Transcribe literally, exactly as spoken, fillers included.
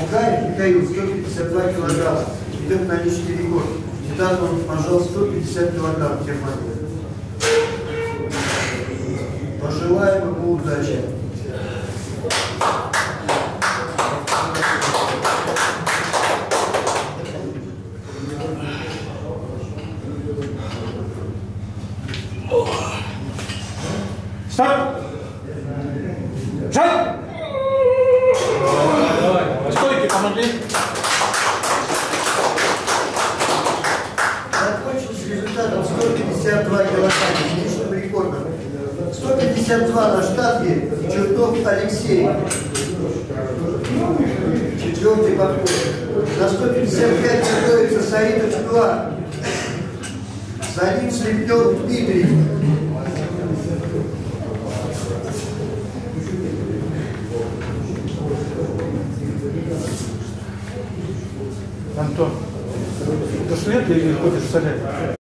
Гарик Михаил, сто пятьдесят два килограмма. Идет на личный рекорд. Недавно он пожал сто пятьдесят килограмм в Германии. Пожелаем ему удачи. Старт! Жать! Стойки помогли. Закончился результатом сто пятьдесят два килограмма с личным рекордом. сто пятьдесят два на штатке Чертов Алексей. Четвертый подход. На сто пятьдесят пять готовится Саидов два. За ним Слепнев Дмитрий. Антон, ты след или ходишь в солярий?